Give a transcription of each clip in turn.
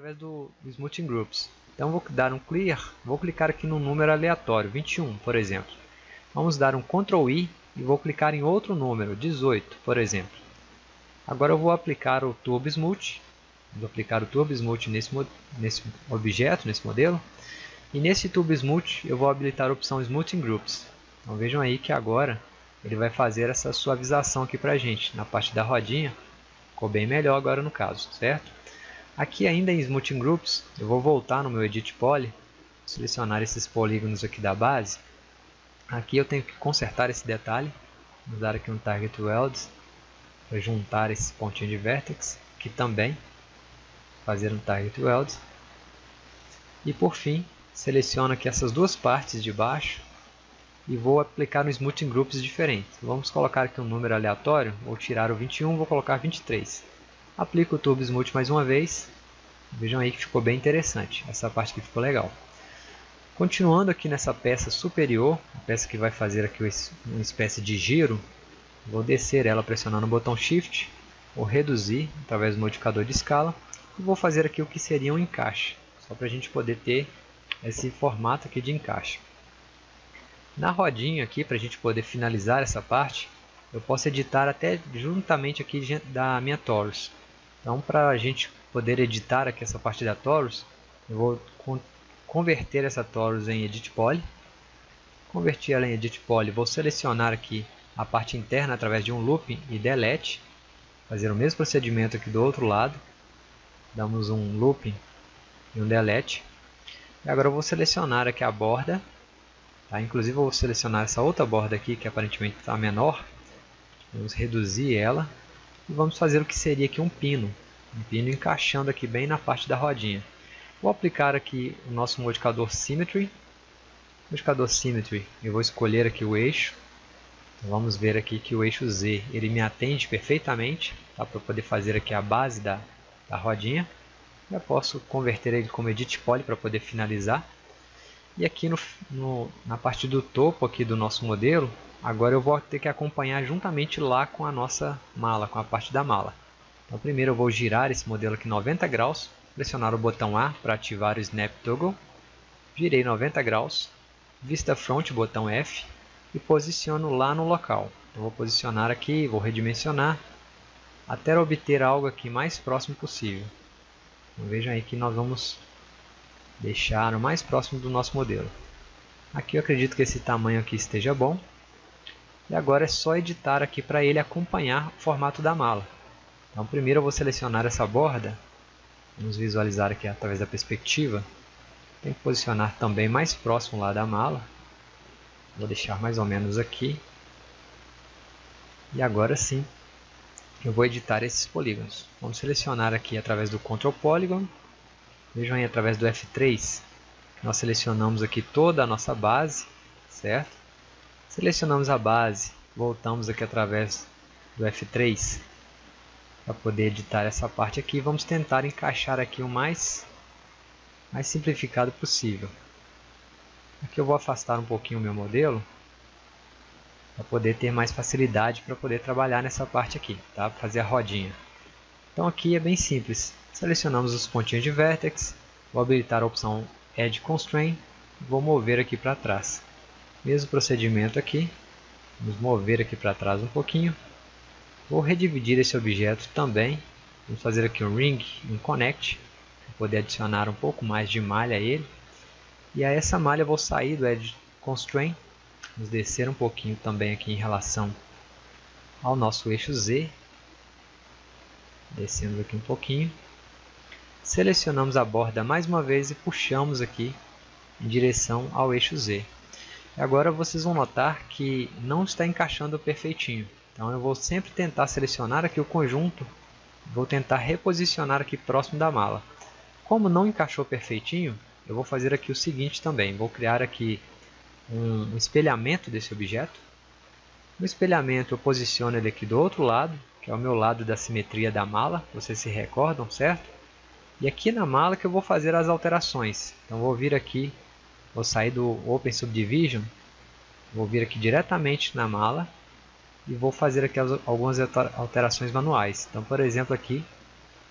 através do Smoothing Groups. Então vou dar um Clear, vou clicar aqui no número aleatório, 21, por exemplo. Vamos dar um Ctrl I e vou clicar em outro número, 18, por exemplo. Agora eu vou aplicar o Turbo Smooth. Vou aplicar o Turbo Smooth nesse objeto, nesse modelo. E nesse Turbo Smooth eu vou habilitar a opção Smoothing Groups. Então vejam aí que agora ele vai fazer essa suavização aqui para a gente, na parte da rodinha. Ficou bem melhor agora no caso, certo? Aqui ainda em Smoothing Groups, eu vou voltar no meu Edit Poly, selecionar esses polígonos aqui da base. Aqui eu tenho que consertar esse detalhe. Vou dar aqui um Target Welds para juntar esse pontinho de Vertex. Aqui também, fazer um Target Weld. E por fim, seleciono aqui essas duas partes de baixo e vou aplicar um Smoothing Groups diferente. Vamos colocar aqui um número aleatório, vou tirar o 21, vou colocar 23. Aplico o Turbo Smooth mais uma vez. Vejam aí que ficou bem interessante. Essa parte aqui ficou legal. Continuando aqui nessa peça superior, a peça que vai fazer aqui uma espécie de giro, vou descer ela pressionando o botão Shift, vou reduzir através do modificador de escala e vou fazer aqui o que seria um encaixe, só para a gente poder ter esse formato aqui de encaixe. Na rodinha aqui, para a gente poder finalizar essa parte, eu posso editar até juntamente aqui da minha Torus. Então, para a gente poder editar aqui essa parte da Torus, eu vou converter essa Torus em Edit Poly. Converti ela em Edit Poly, vou selecionar aqui a parte interna através de um Looping e Delete. Fazer o mesmo procedimento aqui do outro lado. Damos um Looping e um Delete. E agora eu vou selecionar aqui a borda. Tá? Inclusive eu vou selecionar essa outra borda aqui, que aparentemente está menor. Vamos reduzir ela. E vamos fazer o que seria aqui um pino. Um pino encaixando aqui bem na parte da rodinha. Vou aplicar aqui o nosso modificador Symmetry. Modificador Symmetry, eu vou escolher aqui o eixo. Então, vamos ver aqui que o eixo Z ele me atende perfeitamente, tá? Para poder fazer aqui a base da rodinha. Já posso converter ele como Edit Poly para poder finalizar. E aqui na parte do topo aqui do nosso modelo, agora eu vou ter que acompanhar juntamente lá com a nossa mala, com a parte da mala. Então primeiro eu vou girar esse modelo aqui 90 graus, pressionar o botão A para ativar o Snap Toggle. Girei 90 graus, Vista Front, botão F, e posiciono lá no local. Eu vou posicionar aqui, vou redimensionar, até obter algo aqui mais próximo possível. Então, vejam aí que nós vamos deixar o mais próximo do nosso modelo. Aqui eu acredito que esse tamanho aqui esteja bom. E agora é só editar aqui para ele acompanhar o formato da mala. Então primeiro eu vou selecionar essa borda. Vamos visualizar aqui através da perspectiva. Tem que posicionar também mais próximo lá da mala. Vou deixar mais ou menos aqui. E agora sim, eu vou editar esses polígonos. Vamos selecionar aqui através do Ctrl Polygon. Vejam aí através do F3. Nós selecionamos aqui toda a nossa base, certo? Selecionamos a base, voltamos aqui através do F3 para poder editar essa parte aqui. Vamos tentar encaixar aqui o mais simplificado possível. Aqui eu vou afastar um pouquinho o meu modelo para poder ter mais facilidade para poder trabalhar nessa parte aqui, tá? Fazer a rodinha. Então aqui é bem simples. Selecionamos os pontinhos de Vertex, vou habilitar a opção Edge Constraint e vou mover aqui para trás. Mesmo procedimento aqui, vamos mover aqui para trás um pouquinho. Vou redividir esse objeto também, vamos fazer aqui um Ring, um Connect, para poder adicionar um pouco mais de malha a ele. E a essa malha eu vou sair do Edge Constraint, vamos descer um pouquinho também aqui em relação ao nosso eixo Z. Descemos aqui um pouquinho. Selecionamos a borda mais uma vez e puxamos aqui em direção ao eixo Z. E agora vocês vão notar que não está encaixando perfeitinho. Então eu vou sempre tentar selecionar aqui o conjunto. Vou tentar reposicionar aqui próximo da mala. Como não encaixou perfeitinho, eu vou fazer aqui o seguinte também. Vou criar aqui um espelhamento desse objeto. No espelhamento eu posiciono ele aqui do outro lado, que é o meu lado da simetria da mala. Vocês se recordam, certo? E aqui na mala que eu vou fazer as alterações. Então vou vir aqui, vou sair do Open Subdivision, vou vir aqui diretamente na mala e vou fazer aqui algumas alterações manuais. Então, por exemplo, aqui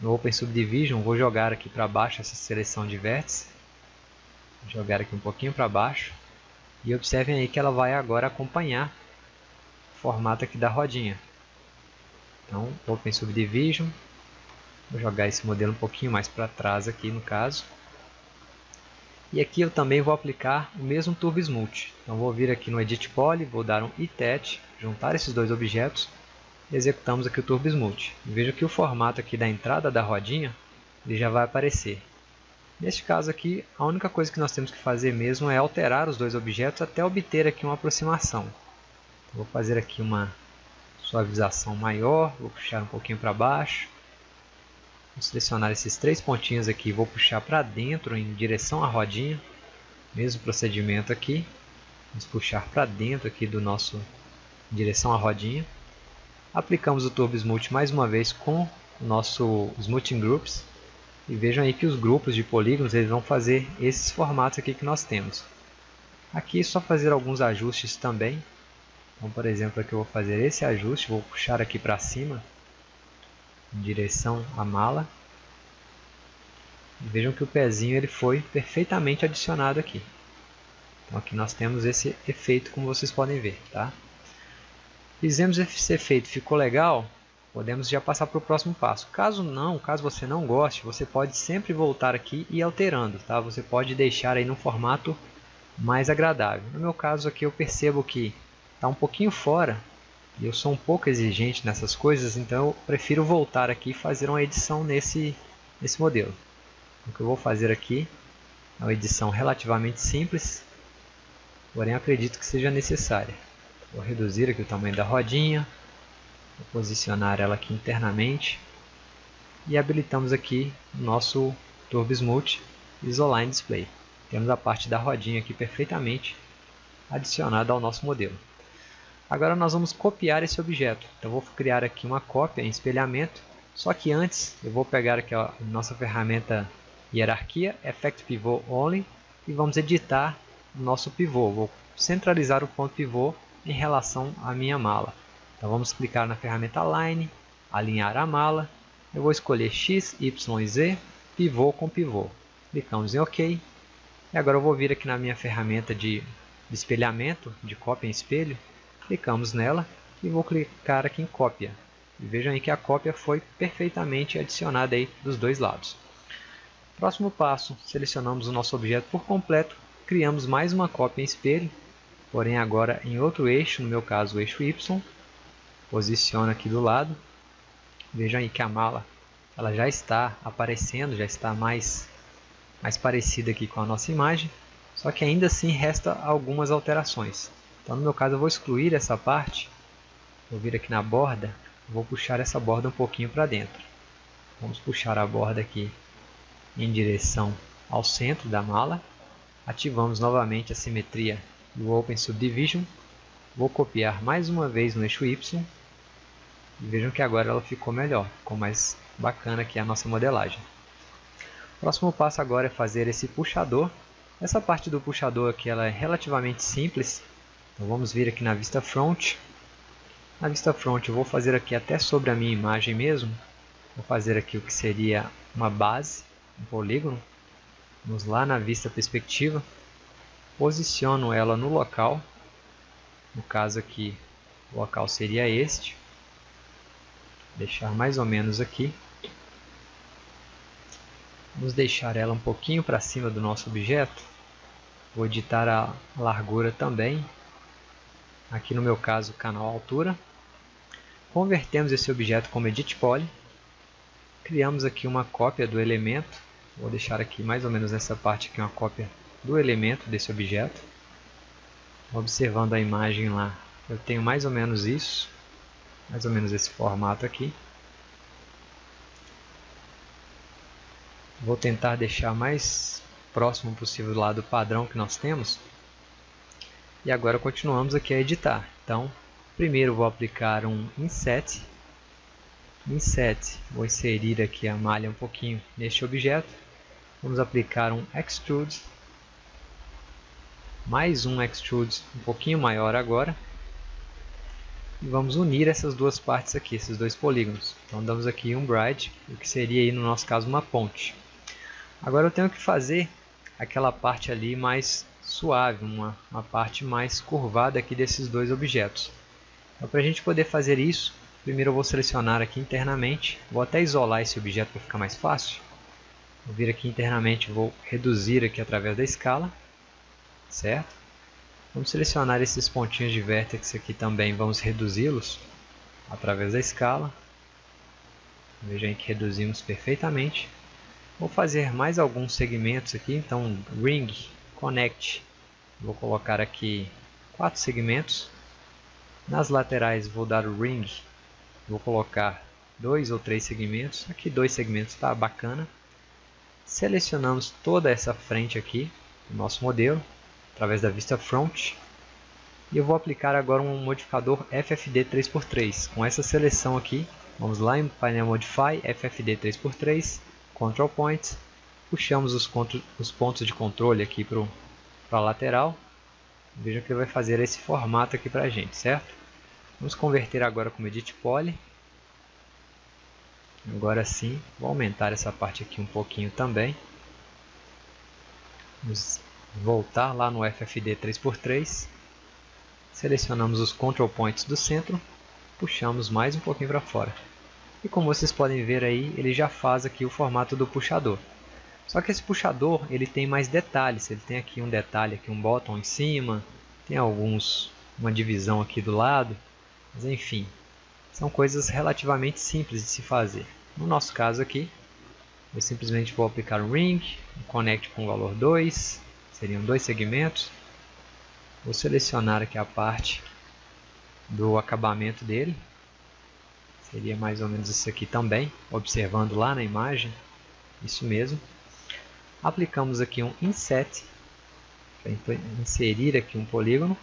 No Open Subdivision, vou jogar aqui para baixo essa seleção de vértices. Vou jogar aqui um pouquinho para baixo. E observem aí que ela vai agora acompanhar o formato aqui da rodinha. Então, Open Subdivision. Vou jogar esse modelo um pouquinho mais para trás aqui no caso. E aqui eu também vou aplicar o mesmo Turbo Smooth. Então vou vir aqui no Edit Poly, vou dar um ETAT, juntar esses dois objetos. E executamos aqui o Turbo Smooth. E veja que o formato aqui da entrada da rodinha ele já vai aparecer. Neste caso aqui, a única coisa que nós temos que fazer mesmo é alterar os dois objetos até obter aqui uma aproximação. Então, vou fazer aqui uma suavização maior, vou puxar um pouquinho para baixo. Vou selecionar esses três pontinhos aqui e vou puxar para dentro em direção à rodinha. Mesmo procedimento aqui. Vamos puxar para dentro aqui do nosso em direção à rodinha. Aplicamos o Turbo Smooth mais uma vez com o nosso Smoothing Groups. E vejam aí que os grupos de polígonos eles vão fazer esses formatos aqui que nós temos. Aqui é só fazer alguns ajustes também. Então, por exemplo, aqui eu vou fazer esse ajuste, vou puxar aqui para cima, em direção à mala. E vejam que o pezinho ele foi perfeitamente adicionado aqui. Então aqui nós temos esse efeito, como vocês podem ver, tá? Fizemos esse efeito, ficou legal? Podemos já passar para o próximo passo. Caso você não goste, você pode sempre voltar aqui e ir alterando, tá? Você pode deixar aí no formato mais agradável. No meu caso aqui eu percebo que está um pouquinho fora e eu sou um pouco exigente nessas coisas, então eu prefiro voltar aqui e fazer uma edição nesse modelo. O que eu vou fazer aqui é uma edição relativamente simples, porém acredito que seja necessária. Vou reduzir aqui o tamanho da rodinha, vou posicionar ela aqui internamente e habilitamos aqui o nosso Turbo Smooth Isoline Display. Temos a parte da rodinha aqui perfeitamente adicionada ao nosso modelo. Agora nós vamos copiar esse objeto. Então vou criar aqui uma cópia em espelhamento, só que antes eu vou pegar aqui a nossa ferramenta Hierarquia, Effect Pivot Only e vamos editar o nosso pivô. Vou centralizar o ponto pivô em relação à minha mala. Então vamos clicar na ferramenta Align, alinhar a mala. Eu vou escolher X, Y e Z, pivô com pivô. Clicamos em OK. E agora eu vou vir aqui na minha ferramenta de espelhamento, de cópia em espelho. Clicamos nela e vou clicar aqui em cópia. E vejam aí que a cópia foi perfeitamente adicionada aí dos dois lados. Próximo passo, selecionamos o nosso objeto por completo. Criamos mais uma cópia em espelho, porém agora em outro eixo, no meu caso o eixo Y. Posiciono aqui do lado. Vejam aí que a mala ela já está aparecendo, já está mais parecida aqui com a nossa imagem. Só que ainda assim resta algumas alterações. Então no meu caso eu vou excluir essa parte. Vou vir aqui na borda. Vou puxar essa borda um pouquinho para dentro. Vamos puxar a borda aqui em direção ao centro da mala. Ativamos novamente a simetria do Open Subdivision. Vou copiar mais uma vez no eixo Y. E vejam que agora ela ficou melhor, ficou mais bacana aqui a nossa modelagem. O próximo passo agora é fazer esse puxador. Essa parte do puxador aqui ela é relativamente simples. Então vamos vir aqui na vista front. Na vista front eu vou fazer aqui até sobre a minha imagem mesmo. Vou fazer aqui o que seria uma base, um polígono. Vamos lá na vista perspectiva. Posiciono ela no local. No caso aqui o local seria este. Deixar mais ou menos aqui. Vamos deixar ela um pouquinho para cima do nosso objeto. Vou editar a largura também. Aqui no meu caso, canal altura. Convertemos esse objeto como Edit Poly. Criamos aqui uma cópia do elemento. Vou deixar aqui mais ou menos nessa parte aqui uma cópia do elemento desse objeto. Observando a imagem lá, eu tenho mais ou menos isso. Mais ou menos esse formato aqui. Vou tentar deixar mais próximo possível do lado padrão que nós temos. E agora continuamos aqui a editar. Então, primeiro vou aplicar um Inset. Inset, vou inserir aqui a malha um pouquinho neste objeto. Vamos aplicar um Extrude. Mais um Extrude um pouquinho maior agora. e vamos unir essas duas partes aqui, esses dois polígonos. Então damos aqui um bridge, o que seria aí no nosso caso uma ponte. Agora eu tenho que fazer aquela parte ali mais suave, uma parte mais curvada aqui desses dois objetos. Então para a gente poder fazer isso, primeiro eu vou selecionar aqui internamente, vou até isolar esse objeto para ficar mais fácil. Vou vir aqui internamente, vou reduzir aqui através da escala, certo? Vamos selecionar esses pontinhos de vértex aqui também, vamos reduzi-los através da escala. Vejam que reduzimos perfeitamente. Vou fazer mais alguns segmentos aqui, então Ring, Connect, vou colocar aqui 4 segmentos. Nas laterais vou dar o Ring, vou colocar 2 ou 3 segmentos, aqui 2 segmentos está bacana. Selecionamos toda essa frente aqui do nosso modelo, através da vista Front. E eu vou aplicar agora um modificador FFD 3x3. Com essa seleção aqui, vamos lá em painel Modify, FFD 3x3, Control Point. Puxamos os pontos de controle aqui para a lateral. Vejam que ele vai fazer esse formato aqui para a gente, certo? Vamos converter agora como Edit Poly. Agora sim, vou aumentar essa parte aqui um pouquinho também. Vamos voltar lá no FFD 3x3. Selecionamos os Control Points do centro. Puxamos mais um pouquinho para fora. E como vocês podem ver aí, ele já faz aqui o formato do puxador. Só que esse puxador ele tem mais detalhes. Ele tem aqui um detalhe, aqui um bottom em cima. Tem uma divisão aqui do lado. Mas enfim, são coisas relativamente simples de se fazer. No nosso caso aqui, eu simplesmente vou aplicar um Ring, um Connect com o valor 2, seriam 2 segmentos. Vou selecionar aqui a parte do acabamento dele, seria mais ou menos isso aqui também, observando lá na imagem, isso mesmo. Aplicamos aqui um Inset, para inserir aqui um polígono.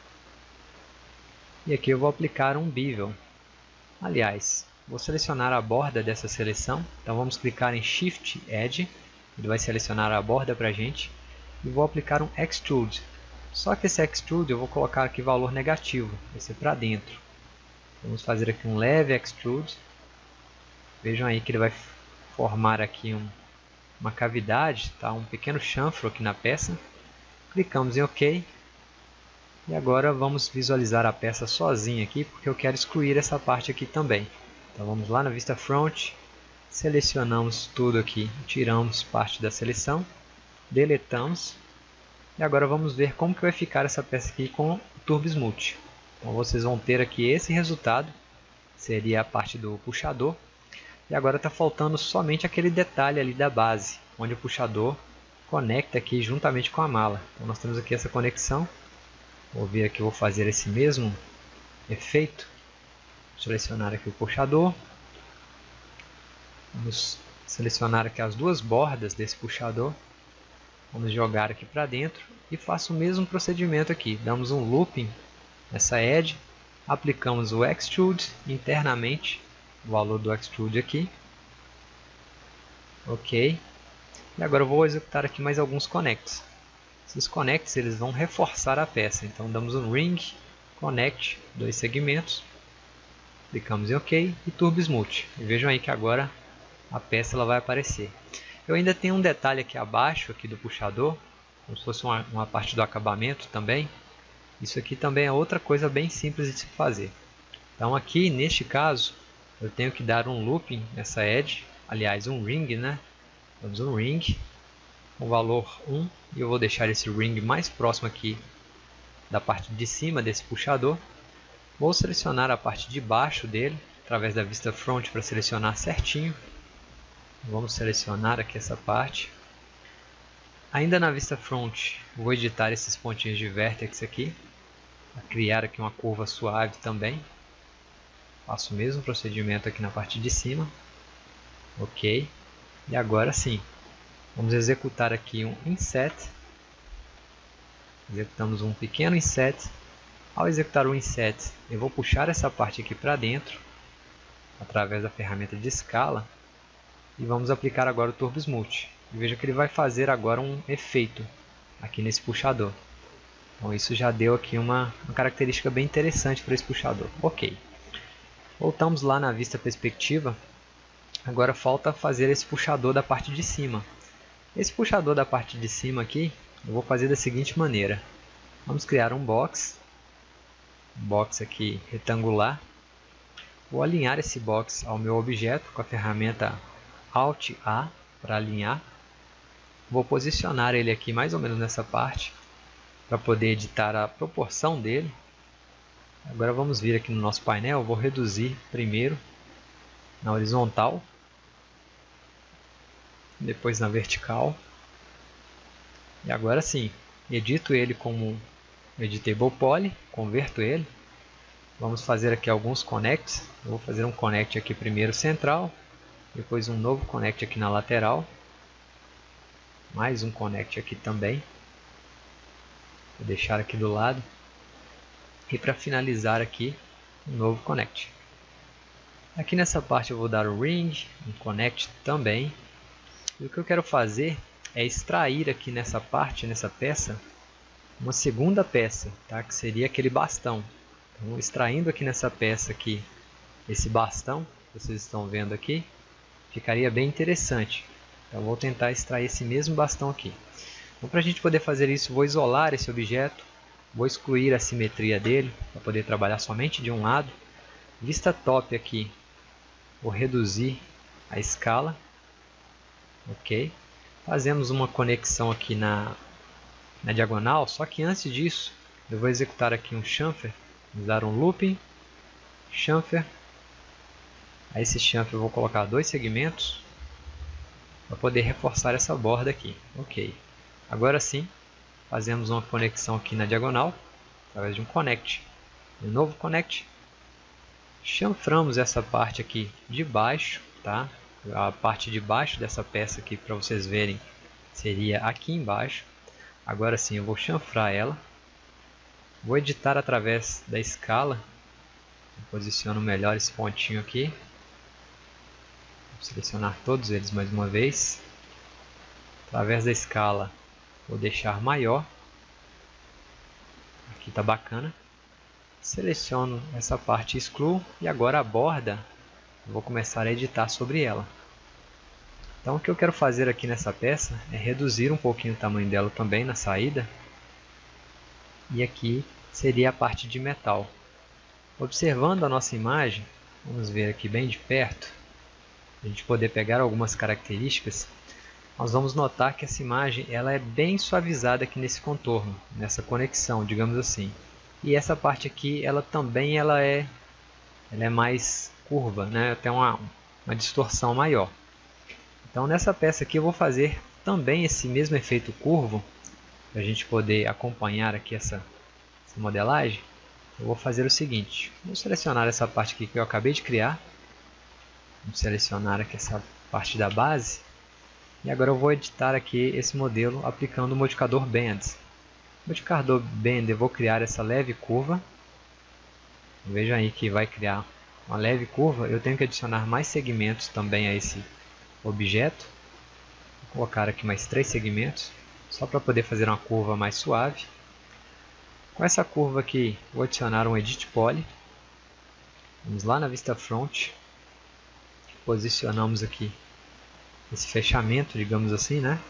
E aqui eu vou aplicar um Bevel. Aliás, vou selecionar a borda dessa seleção. Então vamos clicar em Shift Edge. Ele vai selecionar a borda para a gente. E vou aplicar um Extrude. Só que esse Extrude eu vou colocar aqui valor negativo. Vai ser para dentro. Vamos fazer aqui um leve Extrude. Vejam aí que ele vai formar aqui uma cavidade, tá? Um pequeno chanfro aqui na peça. Clicamos em OK. E agora vamos visualizar a peça sozinha aqui, porque eu quero excluir essa parte aqui também. Então vamos lá na vista Front, selecionamos tudo aqui, tiramos parte da seleção, deletamos. E agora vamos ver como que vai ficar essa peça aqui com o Turbo Smooth. Então vocês vão ter aqui esse resultado, seria a parte do puxador. E agora está faltando somente aquele detalhe ali da base, onde o puxador conecta aqui juntamente com a mala. Então nós temos aqui essa conexão. Vou vir aqui, vou fazer esse mesmo efeito. Vou selecionar aqui o puxador. Vamos selecionar aqui as duas bordas desse puxador. Vamos jogar aqui para dentro e faço o mesmo procedimento aqui. Damos um looping nessa edge. Aplicamos o Extrude internamente. O valor do Extrude aqui. Ok. E agora eu vou executar aqui mais alguns connects. Esses connects eles vão reforçar a peça. Então damos um Ring, Connect, 2 segmentos. Clicamos em OK e Turbo Smooth. E vejam aí que agora a peça ela vai aparecer. Eu ainda tenho um detalhe aqui abaixo aqui do puxador, como se fosse uma parte do acabamento também. Isso aqui também é outra coisa bem simples de se fazer. Então aqui neste caso eu tenho que dar um looping nessa edge, aliás um ring, né? Damos um ring. O valor 1 e eu vou deixar esse ring mais próximo aqui da parte de cima desse puxador. Vou selecionar a parte de baixo dele através da vista Front para selecionar certinho. Vamos selecionar aqui essa parte. Ainda na vista Front vou editar esses pontinhos de vértex aqui para criar aqui uma curva suave também. Faço o mesmo procedimento aqui na parte de cima. Ok. E agora sim. Vamos executar aqui um Inset. Executamos um pequeno Inset. Ao executar o Inset, eu vou puxar essa parte aqui para dentro, através da ferramenta de escala. E vamos aplicar agora o Turbo Smooth. E veja que ele vai fazer agora um efeito aqui nesse puxador. Então isso já deu aqui uma característica bem interessante para esse puxador. Ok. Voltamos lá na vista perspectiva. Agora falta fazer esse puxador da parte de cima. Esse puxador da parte de cima aqui, eu vou fazer da seguinte maneira. Vamos criar um box aqui retangular. Vou alinhar esse box ao meu objeto com a ferramenta Alt A para alinhar. Vou posicionar ele aqui mais ou menos nessa parte para poder editar a proporção dele. Agora vamos vir aqui no nosso painel, vou reduzir primeiro na horizontal, depois na vertical. E agora sim, edito ele como Editable Poly, converto ele. Vamos fazer aqui alguns connects. Eu vou fazer um connect aqui primeiro central, depois um novo connect aqui na lateral. Mais um connect aqui também. Vou deixar aqui do lado. E para finalizar aqui, um novo connect. Aqui nessa parte eu vou dar o ring, um connect também. E o que eu quero fazer é extrair aqui nessa parte, nessa peça, uma segunda peça, tá? Que seria aquele bastão. Então, extraindo aqui nessa peça aqui, esse bastão, que vocês estão vendo aqui, ficaria bem interessante. Então, vou tentar extrair esse mesmo bastão aqui. Então, para a gente poder fazer isso, vou isolar esse objeto, vou excluir a simetria dele, para poder trabalhar somente de um lado. Vista top aqui, vou reduzir a escala. Ok. Fazemos uma conexão aqui na diagonal, só que antes disso, eu vou executar aqui um chamfer, vou dar um looping, chamfer. A esse chamfer eu vou colocar dois segmentos, para poder reforçar essa borda aqui. Ok. Agora sim, fazemos uma conexão aqui na diagonal, através de um connect. Um novo connect. Chanframos essa parte aqui de baixo, tá? A parte de baixo dessa peça aqui, para vocês verem, seria aqui embaixo. Agora sim, eu vou chanfrar ela. Vou editar através da escala. Posiciono melhor esse pontinho aqui. Vou selecionar todos eles mais uma vez. Através da escala, vou deixar maior. Aqui está bacana. Seleciono essa parte e excluo. E agora a borda, eu vou começar a editar sobre ela. Então o que eu quero fazer aqui nessa peça é reduzir um pouquinho o tamanho dela também na saída. E aqui seria a parte de metal. Observando a nossa imagem, vamos ver aqui bem de perto, para a gente poder pegar algumas características. Nós vamos notar que essa imagem ela é bem suavizada aqui nesse contorno, nessa conexão, digamos assim. E essa parte aqui, ela também ela é mais curva, né? Tem uma distorção maior. Então nessa peça aqui eu vou fazer também esse mesmo efeito curvo, para a gente poder acompanhar aqui essa modelagem. Eu vou fazer o seguinte, vou selecionar essa parte aqui que eu acabei de criar. Vamos selecionar aqui essa parte da base. E agora eu vou editar aqui esse modelo aplicando o modificador Bend. No modificador Bend eu vou criar essa leve curva. Vejam aí que vai criar uma leve curva. Eu tenho que adicionar mais segmentos também a esse objeto. Vou colocar aqui mais 3 segmentos, só para poder fazer uma curva mais suave. Com essa curva aqui, vou adicionar um Edit Poly. Vamos lá na vista front. Posicionamos aqui esse fechamento, digamos assim, né?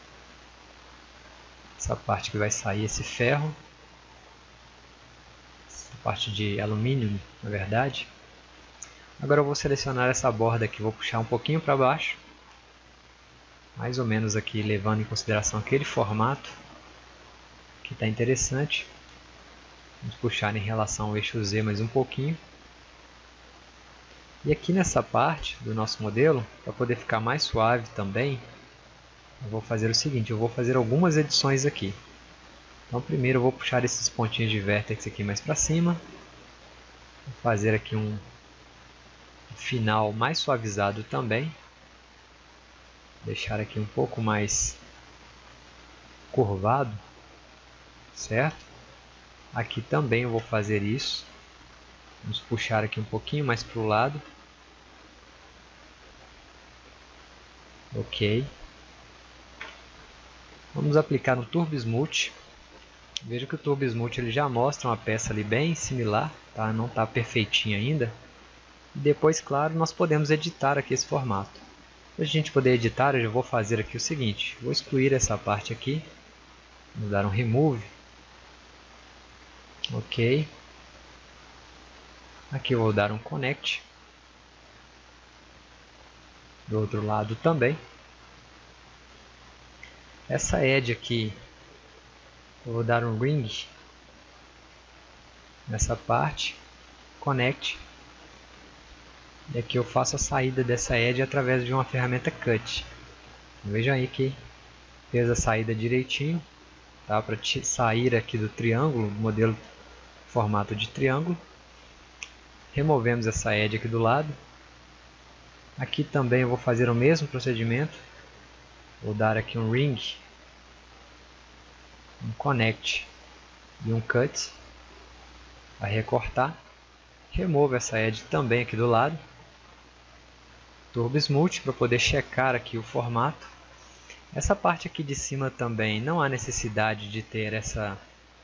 Essa parte que vai sair esse ferro. Essa parte de alumínio, na verdade. Agora eu vou selecionar essa borda aqui, vou puxar um pouquinho para baixo. Mais ou menos aqui, levando em consideração aquele formato que está interessante. Vamos puxar em relação ao eixo Z mais um pouquinho. E aqui nessa parte do nosso modelo, para poder ficar mais suave também, eu vou fazer o seguinte, eu vou fazer algumas edições aqui. Então primeiro eu vou puxar esses pontinhos de vértex aqui mais para cima. Vou fazer aqui um final mais suavizado também. Deixar aqui um pouco mais curvado, certo? Aqui também eu vou fazer isso. Vamos puxar aqui um pouquinho mais para o lado. Ok. Vamos aplicar um Turbo Smooth. Veja que o Turbo Smooth ele já mostra uma peça ali bem similar, tá? Não está perfeitinha ainda. E depois, claro, nós podemos editar aqui esse formato. Para a gente poder editar, eu já vou fazer aqui o seguinte. Vou excluir essa parte aqui. Vamos dar um Remove. Ok. Aqui eu vou dar um Connect. Do outro lado também. Essa edge aqui, eu vou dar um Ring nessa parte. Connect. E aqui eu faço a saída dessa edge através de uma ferramenta Cut. Vejam aí que fez a saída direitinho, tá? Para sair aqui do triângulo, modelo formato de triângulo. Removemos essa edge aqui do lado. Aqui também eu vou fazer o mesmo procedimento. Vou dar aqui um Ring, um Connect e um Cut para recortar. Removo essa edge também aqui do lado. Turbo Smooth para poder checar aqui o formato. Essa parte aqui de cima também não há necessidade de ter essas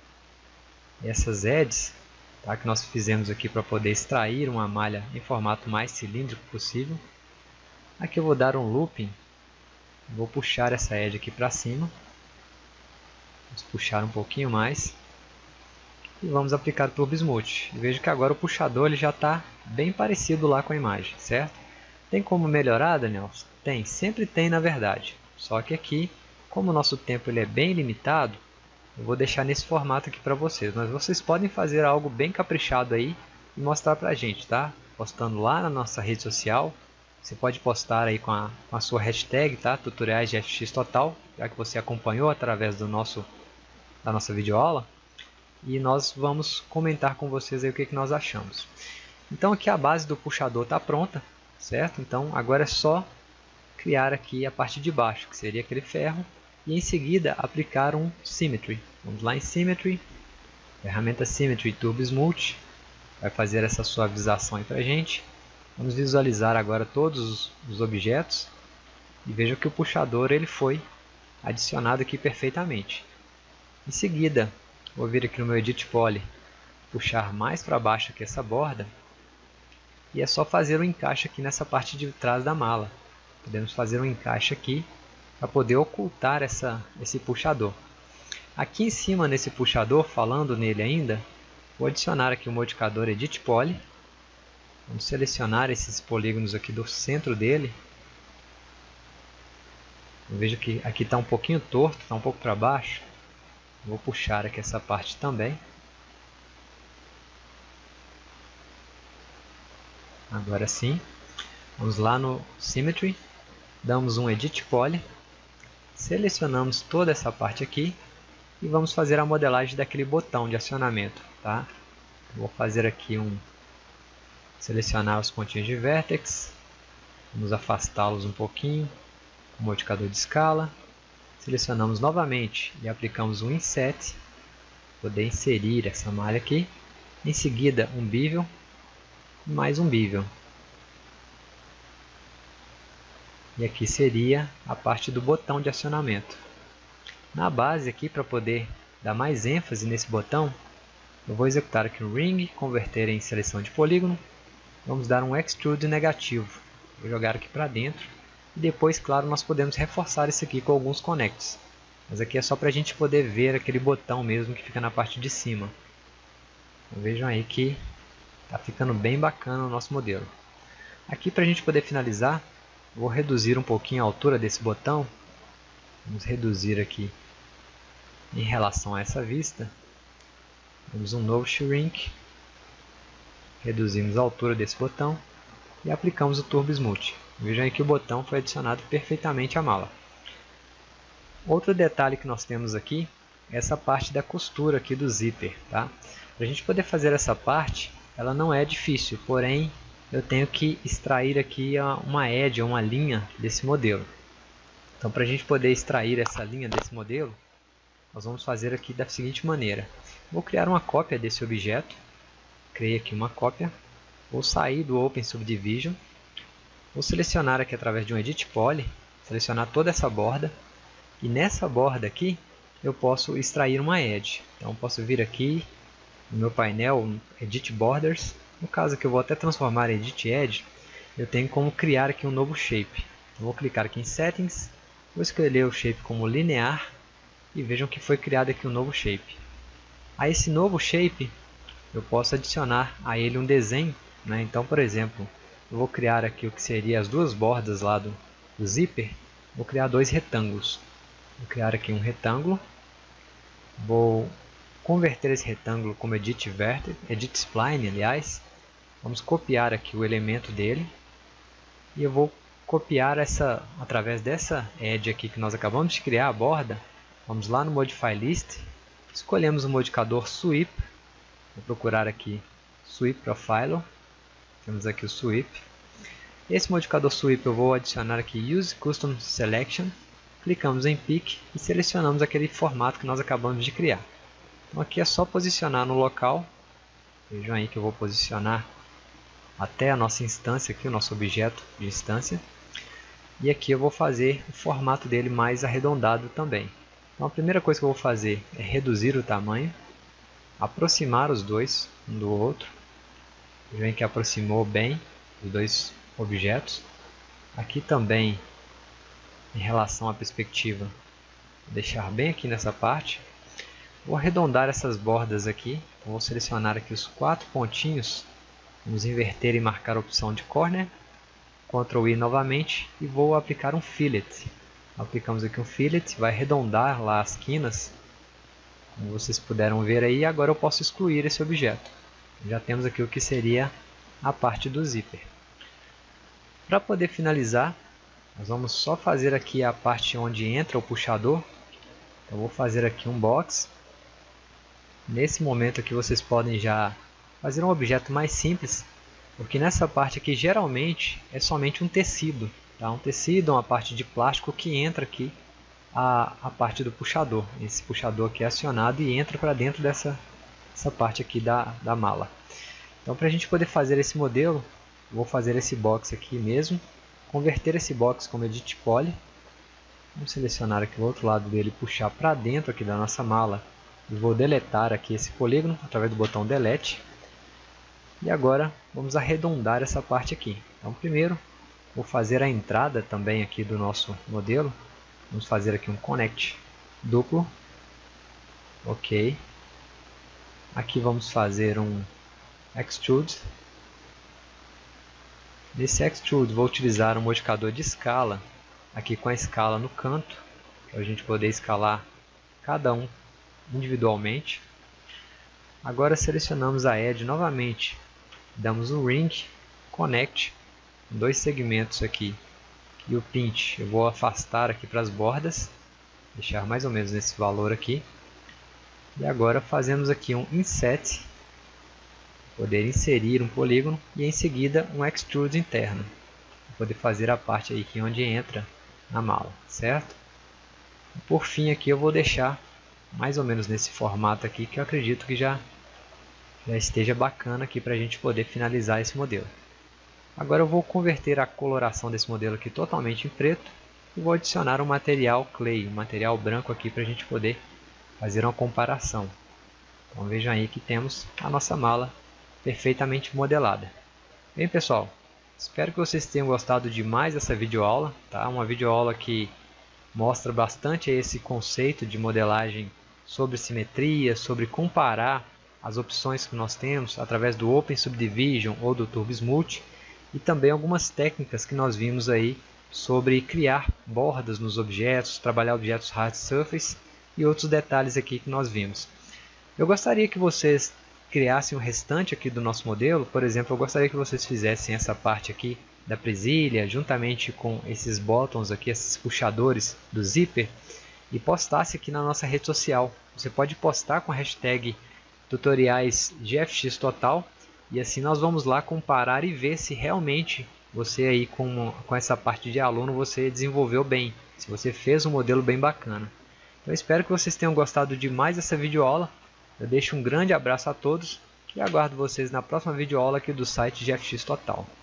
edges, tá? Que nós fizemos aqui para poder extrair uma malha em formato mais cilíndrico possível. Aqui eu vou dar um Looping. Vou puxar essa edge aqui para cima. Vamos puxar um pouquinho mais. E vamos aplicar o Turbo Smooth. Veja que agora o puxador ele já está bem parecido lá com a imagem, certo? Tem como melhorar, Daniel? Tem, sempre tem na verdade. Só que aqui, como o nosso tempo ele é bem limitado, eu vou deixar nesse formato aqui para vocês. Mas vocês podem fazer algo bem caprichado aí e mostrar para a gente, tá? Postando lá na nossa rede social. Você pode postar aí com a sua hashtag, tá? Tutoriais de FX Total, já que você acompanhou através da nossa videoaula. E nós vamos comentar com vocês aí o que nós achamos. Então aqui a base do puxador está pronta, certo? Então agora é só criar aqui a parte de baixo, que seria aquele ferro, e em seguida aplicar um Symmetry. Vamos lá em Symmetry, ferramenta Symmetry Turbo Smooth, vai fazer essa suavização aí para a gente. Vamos visualizar agora todos os objetos e veja que o puxador ele foi adicionado aqui perfeitamente. Em seguida, vou vir aqui no meu Edit Poly, puxar mais para baixo aqui essa borda e é só fazer um encaixe aqui nessa parte de trás da mala. Podemos fazer um encaixe aqui para poder ocultar esse puxador. Aqui em cima nesse puxador, falando nele ainda, vou adicionar aqui o modificador Edit Poly. Vamos selecionar esses polígonos aqui do centro dele. Veja que aqui está um pouquinho torto, está um pouco para baixo. Vou puxar aqui essa parte também. Agora sim. Vamos lá no Symmetry. Damos um Edit Poly. Selecionamos toda essa parte aqui. E vamos fazer a modelagem daquele botão de acionamento, tá? Vou fazer aqui selecionar os pontinhos de Vertex. Vamos afastá-los um pouquinho. Com o modificador de escala. Selecionamos novamente e aplicamos um Inset. Poder inserir essa malha aqui. Em seguida um Bevel. E mais um Bevel. E aqui seria a parte do botão de acionamento. Na base aqui, para poder dar mais ênfase nesse botão, eu vou executar aqui um Ring, converter em seleção de polígono. Vamos dar um Extrude negativo. Vou jogar aqui para dentro. E depois, claro, nós podemos reforçar isso aqui com alguns connects. Mas aqui é só para a gente poder ver aquele botão mesmo que fica na parte de cima. Então, vejam aí que está ficando bem bacana o nosso modelo. Aqui para a gente poder finalizar, vou reduzir um pouquinho a altura desse botão. Vamos reduzir aqui em relação a essa vista. Vamos um novo Shrink. Reduzimos a altura desse botão e aplicamos o Turbo Smooth. Vejam aí que o botão foi adicionado perfeitamente à mala. Outro detalhe que nós temos aqui é essa parte da costura aqui do zíper, tá? Para a gente poder fazer essa parte, ela não é difícil, porém eu tenho que extrair aqui uma edge, uma linha desse modelo. Então, para a gente poder extrair essa linha desse modelo, nós vamos fazer aqui da seguinte maneira. Vou criar uma cópia desse objeto. Criei aqui uma cópia. Vou sair do Open Subdivision. Vou selecionar aqui através de um Edit Poly. Selecionar toda essa borda. E nessa borda aqui, eu posso extrair uma edge. Então posso vir aqui no meu painel, Edit Borders. No caso aqui eu vou até transformar em Edit Edge. Eu tenho como criar aqui um novo shape. Eu vou clicar aqui em Settings, vou escolher o shape como linear e vejam que foi criado aqui um novo shape. A esse novo shape eu posso adicionar a ele um desenho, né? Então, por exemplo, eu vou criar aqui o que seria as duas bordas lá do zíper. Vou criar dois retângulos. Vou criar aqui um retângulo. Vou converter esse retângulo como Edit Vertex, Edit Spline, aliás. Vamos copiar aqui o elemento dele. E eu vou copiar através dessa edge aqui que nós acabamos de criar, a borda. Vamos lá no Modify List. Escolhemos o modificador Sweep. Vou procurar aqui Sweep Profile. Temos aqui o Sweep. Esse modificador Sweep eu vou adicionar aqui Use Custom Selection. Clicamos em Pick e selecionamos aquele formato que nós acabamos de criar. Então aqui é só posicionar no local. Vejam aí que eu vou posicionar até a nossa instância aqui, o nosso objeto de instância. E aqui eu vou fazer o formato dele mais arredondado também. Então a primeira coisa que eu vou fazer é reduzir o tamanho, aproximar os dois um do outro. Vejam que aproximou bem os dois objetos. Aqui também, em relação à perspectiva, vou deixar bem aqui nessa parte. Vou arredondar essas bordas aqui. Então, vou selecionar aqui os 4 pontinhos. Vamos inverter e marcar a opção de Corner. Ctrl I novamente e vou aplicar um Fillet. Aplicamos aqui um Fillet, vai arredondar lá as quinas, como vocês puderam ver aí. Agora eu posso excluir esse objeto. Já temos aqui o que seria a parte do zíper. Para poder finalizar, nós vamos só fazer aqui a parte onde entra o puxador. Então, vou fazer aqui um box. Nesse momento aqui vocês podem já fazer um objeto mais simples, porque nessa parte aqui geralmente é somente um tecido, tá? Um tecido, uma parte de plástico que entra aqui a parte do puxador. Esse puxador aqui é acionado e entra para dentro dessa parte aqui da mala. Então, para a gente poder fazer esse modelo, vou fazer esse box aqui mesmo, converter esse box como Edit Poly. Vamos selecionar aqui o outro lado dele e puxar para dentro aqui da nossa mala. E vou deletar aqui esse polígono através do botão Delete. E agora vamos arredondar essa parte aqui. Então, primeiro vou fazer a entrada também aqui do nosso modelo. Vamos fazer aqui um Connect duplo. Ok. Aqui vamos fazer um Extrude. Nesse Extrude vou utilizar um modificador de escala, aqui com a escala no canto, para a gente poder escalar cada um individualmente. Agora selecionamos a Edge novamente, damos o Ring, Connect, dois segmentos aqui, e o Pinch eu vou afastar aqui para as bordas, deixar mais ou menos nesse valor aqui. E agora fazemos aqui um Inset, poder inserir um polígono, e em seguida um Extrude interno, para poder fazer a parte aí que onde entra na mala, certo? E por fim aqui eu vou deixar mais ou menos nesse formato aqui, que eu acredito que já esteja bacana aqui para a gente poder finalizar esse modelo. Agora eu vou converter a coloração desse modelo aqui totalmente em preto e vou adicionar um material clay, um material branco aqui para a gente poder fazer uma comparação. Então vejam aí que temos a nossa mala perfeitamente modelada. Bem, pessoal, espero que vocês tenham gostado demais dessa videoaula, tá? Uma videoaula que mostra bastante esse conceito de modelagem sobre simetria, sobre comparar as opções que nós temos através do Open Subdivision ou do Turbo Smooth, e também algumas técnicas que nós vimos aí sobre criar bordas nos objetos, trabalhar objetos hard surface e outros detalhes aqui que nós vimos. Eu gostaria que vocês criassem o restante aqui do nosso modelo. Por exemplo, eu gostaria que vocês fizessem essa parte aqui da presilha, juntamente com esses buttons aqui, esses puxadores do zíper, e postasse aqui na nossa rede social. Você pode postar com a hashtag tutoriais GFX Total, e assim nós vamos lá comparar e ver se realmente você aí com essa parte de aluno você desenvolveu bem, se você fez um modelo bem bacana. Então espero que vocês tenham gostado demais dessa videoaula. Eu deixo um grande abraço a todos e aguardo vocês na próxima videoaula aqui do site GFX Total.